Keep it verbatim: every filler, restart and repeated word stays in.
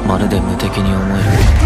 まるで無敵に思える。